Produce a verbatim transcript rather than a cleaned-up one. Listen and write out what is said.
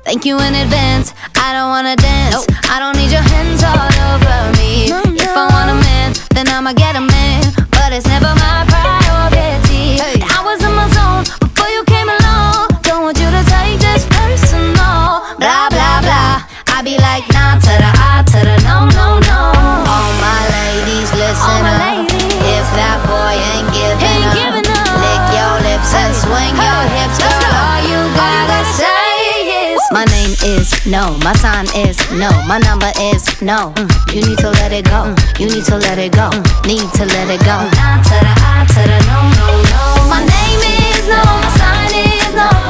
Thank you in advance, I don't wanna dance. Nope. I don't need your hands all over me. No, no. If I want a man, then I'ma get a man, but it's never my priority. Hey. I was in my zone before you came along. Don't want you to take this personal. Blah, blah, blah. I be like, nah to the I to the no, no, no. All my ladies, listen my up ladies. If that boy ain't giving, ain't up, giving up, lick your lips and hey. Swing hey. Your hips, girl. Go. All you gotta say is my name is no, my sign is no, my number is no. mm. You need to let it go, mm. You need to let it go, mm. Need to let it go. Nah to the I to the no, no, no. My name is no, my sign is no.